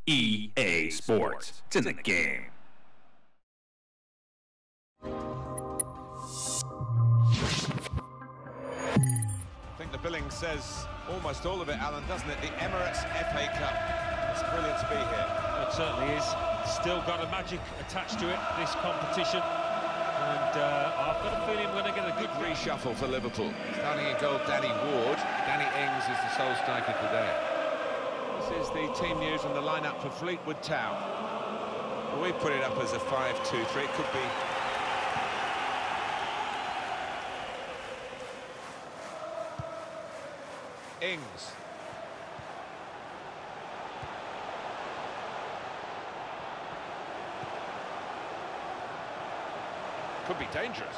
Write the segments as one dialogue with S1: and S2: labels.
S1: EA Sports. It's in the game.
S2: I think the billing says almost all of it, Alan, doesn't it? The Emirates FA Cup. It's brilliant to be here.
S3: It certainly is. Still got a magic attached to it, this competition. And I've got a feeling we're going to get a good
S2: reshuffle for Liverpool. Starting in goal, Danny Ward. Danny Ings is the sole striker today. This is the team news and the lineup for Fleetwood Town. Well, we put it up as a 5-2-3. It could be... Ings. Could be dangerous.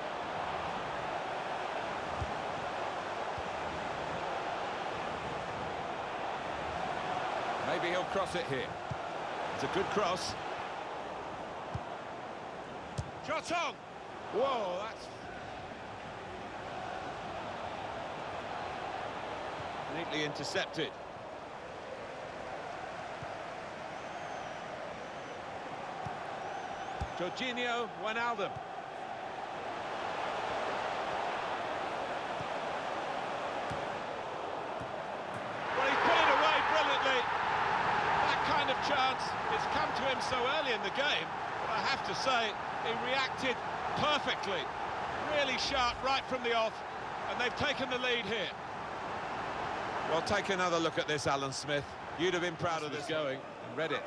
S2: Maybe he'll cross it here. It's a good cross. Shot on! Whoa, that's... neatly intercepted. Jorginho Wijnaldum. Well, he's put it away brilliantly. That kind of chance has come to him so early in the game, but I have to say, he reacted perfectly. Really sharp right from the off, and they've taken the lead here. Well, take another look at this, Alan Smith. You'd have been proud of this going and read it.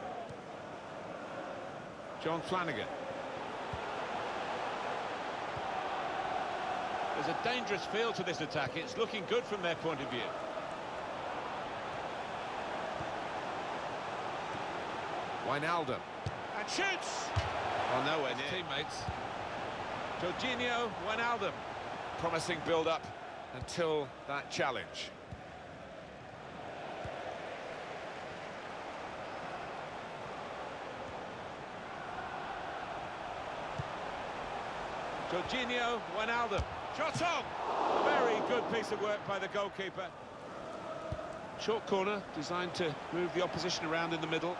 S2: John Flanagan. There's a dangerous feel to this attack. It's looking good from their point of view. Wijnaldum. And shoots! Oh, nowhere near. Teammates. Jorginho Wijnaldum. Promising build-up until that challenge. Jorginho Wijnaldum. Shot on! Very good piece of work by the goalkeeper. Short corner, designed to move the opposition around in the middle.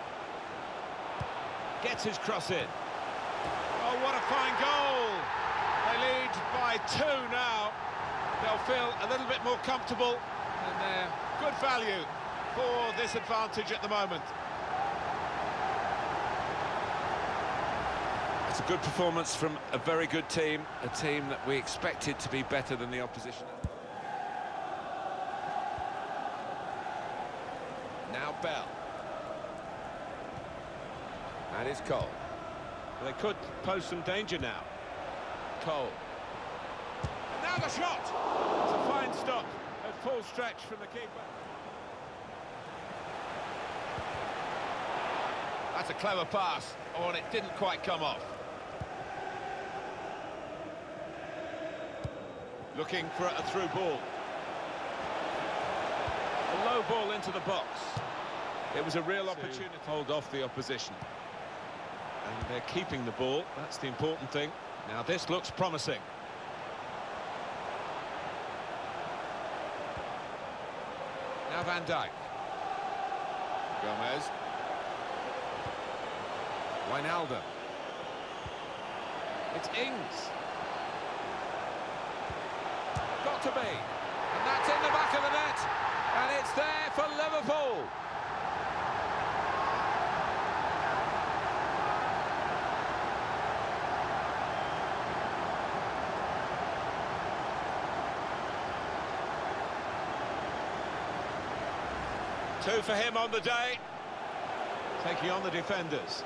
S2: Gets his cross in. Oh, what a fine goal! They lead by 2 now. They'll feel a little bit more comfortable, and they're good value for this advantage at the moment. It's a good performance from a very good team, a team that we expected to be better than the opposition. Now Bell. And it's Cole. They could pose some danger now. Cole. And now the shot! It's a fine stop at full stretch from the keeper. That's a clever pass. Oh, and it didn't quite come off. Looking for a through ball. A low ball into the box. It was a real opportunity to hold off the opposition. And they're keeping the ball, that's the important thing. Now this looks promising. Now Van Dijk. Gomez. Wijnaldum. It's Ings. Got to be. And that's in the back of the net. And it's there for Liverpool. Two for him on the day. Taking on the defenders.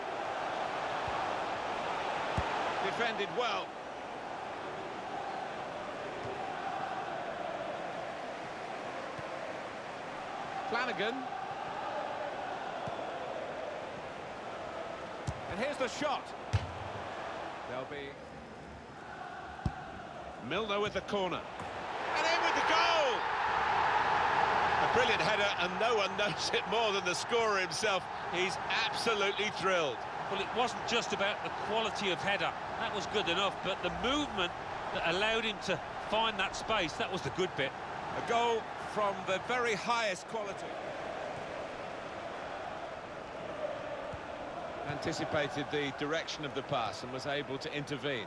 S2: Defended well. Flanagan. And here's the shot. There'll be Milner with the corner. And in with the goal! A brilliant header, and no one knows it more than the scorer himself. He's absolutely thrilled.
S3: Well, it wasn't just about the quality of header. That was good enough, but the movement that allowed him to find that space, that was the good bit.
S2: A goal from the very highest quality. Anticipated the direction of the pass and was able to intervene.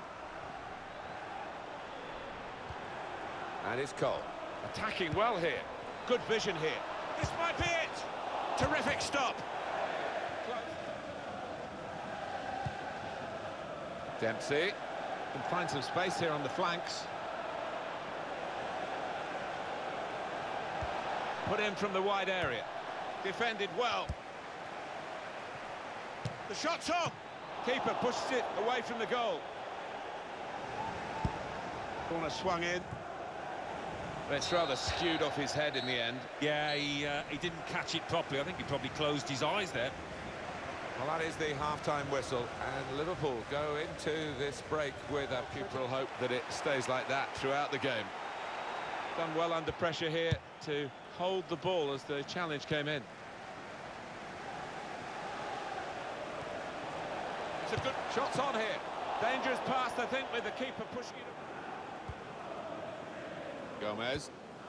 S2: And it's Cole. Attacking well here. Good vision here. This might be it. Terrific stop. Dempsey can find some space here on the flanks. Put in from the wide area. Defended well. The shot's on. Keeper pushes it away from the goal. Corner swung in. But it's rather skewed off his head in the end.
S3: Yeah, he didn't catch it properly. I think he probably closed his eyes there.
S2: Well, that is the half-time whistle, and Liverpool go into this break with a pupil hope that it stays like that throughout the game. Done well under pressure here to hold the ball as the challenge came in. It's a good shot's on here. Dangerous pass, I think, with the keeper pushing it. Gomez.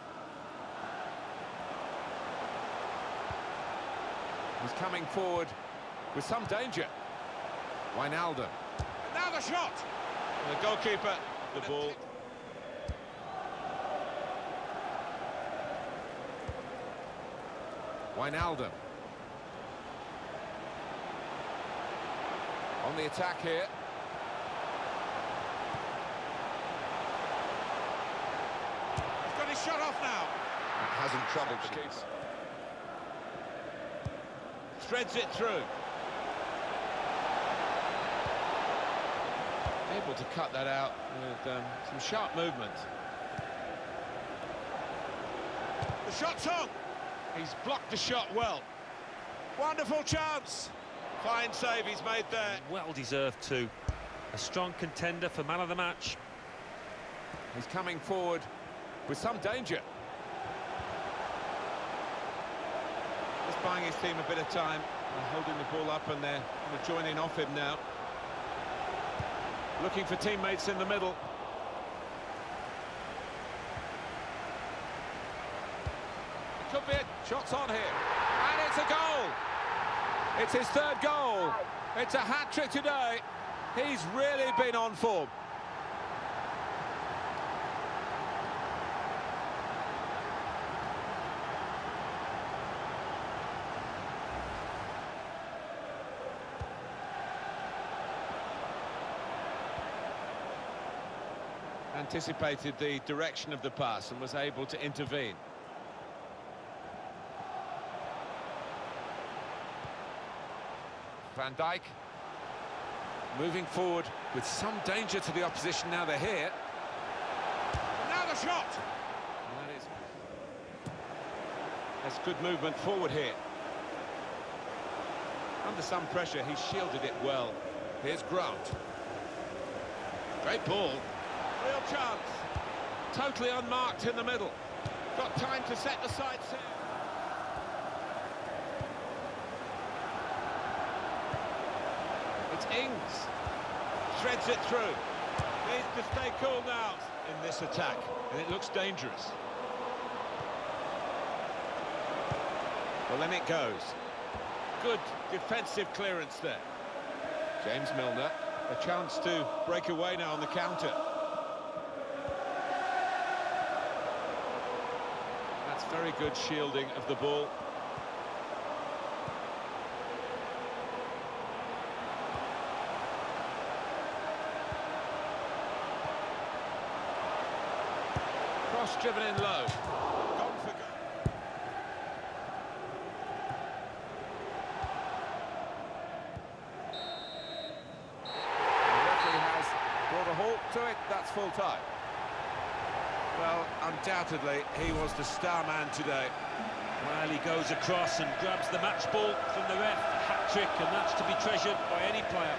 S2: He's coming forward with some danger. Wijnaldum. Now the shot! And the goalkeeper, the ball. Wijnaldum. On the attack here. He's got his shot off now. Hasn't troubled the keeper. Threads it through. Able to cut that out with some sharp movement. The shot's on. He's blocked the shot well. Wonderful chance. Fine save he's made there.
S3: Well deserved too. A strong contender for man of the match.
S2: He's coming forward with some danger. Just buying his team a bit of time, holding the ball up, and they're going to join in off him now. Looking for teammates in the middle. It could be it. Shots on here. And it's a goal. It's his third goal. It's a hat-trick today. He's really been on form. Anticipated the direction of the pass and was able to intervene. Van Dijk moving forward with some danger to the opposition. Now they're here. And now the shot. And that's good movement forward here. Under some pressure, he shielded it well. Here's Grant. Great ball. Real chance. Totally unmarked in the middle. Got time to set the sights here. It's Ings. Threads it through. Needs to stay cool now in this attack. And it looks dangerous. Well, then it goes. Good defensive clearance there. James Milner. A chance to break away now on the counter. That's very good shielding of the ball. Cross driven in low. Gone for goal. The referee has brought a halt to it. That's full time. Well, undoubtedly, he was the star man today.
S3: Well, he goes across and grabs the match ball from the ref. Hat-trick, and that's to be treasured by any player.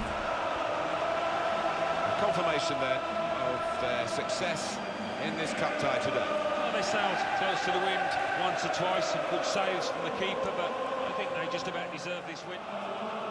S2: Confirmation then of their success in this cup tie today.
S3: Well, they sailed close to the wind once or twice, and good saves from the keeper, but I think they just about deserve this win.